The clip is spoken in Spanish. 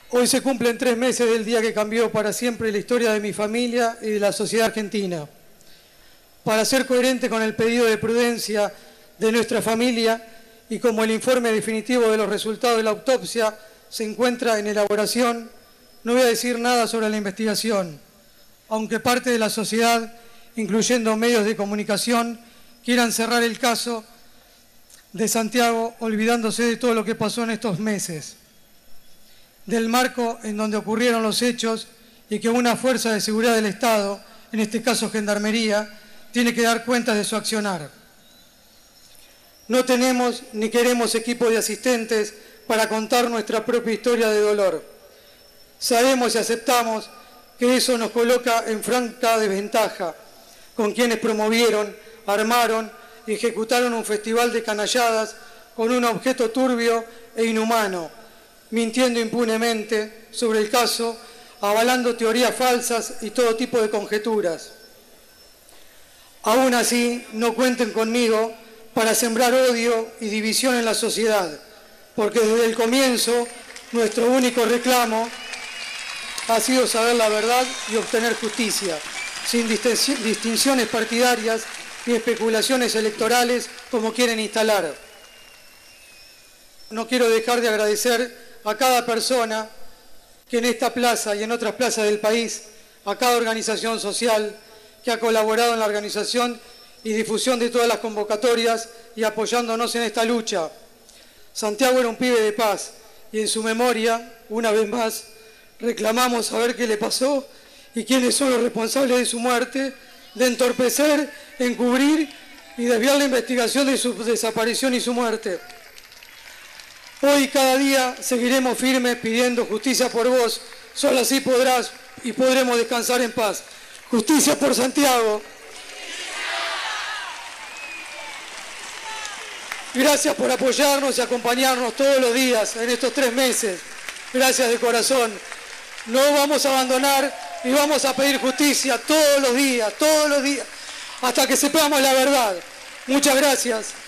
Hoy se cumplen 3 meses del día que cambió para siempre la historia de mi familia y de la sociedad argentina. Para ser coherente con el pedido de prudencia de nuestra familia y como el informe definitivo de los resultados de la autopsia se encuentra en elaboración, no voy a decir nada sobre la investigación, aunque parte de la sociedad, incluyendo medios de comunicación, quieran cerrar el caso de Santiago olvidándose de todo lo que pasó en estos meses, del marco en donde ocurrieron los hechos y que una fuerza de seguridad del Estado, en este caso Gendarmería, tiene que dar cuenta de su accionar. No tenemos ni queremos equipo de asistentes para contar nuestra propia historia de dolor. Sabemos y aceptamos que eso nos coloca en franca desventaja con quienes promovieron, armaron y ejecutaron un festival de canalladas con un objeto turbio e inhumano, mintiendo impunemente sobre el caso, avalando teorías falsas y todo tipo de conjeturas. Aún así, no cuenten conmigo para sembrar odio y división en la sociedad, porque desde el comienzo nuestro único reclamo ha sido saber la verdad y obtener justicia, sin distinciones partidarias ni especulaciones electorales como quieren instalar. No quiero dejar de agradecer a cada persona que en esta plaza y en otras plazas del país, a cada organización social que ha colaborado en la organización y difusión de todas las convocatorias y apoyándonos en esta lucha. Santiago era un pibe de paz y en su memoria, una vez más, reclamamos saber qué le pasó y quiénes son los responsables de su muerte, de entorpecer, encubrir y desviar la investigación de su desaparición y su muerte. Hoy cada día seguiremos firmes pidiendo justicia por vos, solo así podrás y podremos descansar en paz. Justicia por Santiago. Gracias por apoyarnos y acompañarnos todos los días en estos 3 meses. Gracias de corazón. No vamos a abandonar y vamos a pedir justicia todos los días, hasta que sepamos la verdad. Muchas gracias.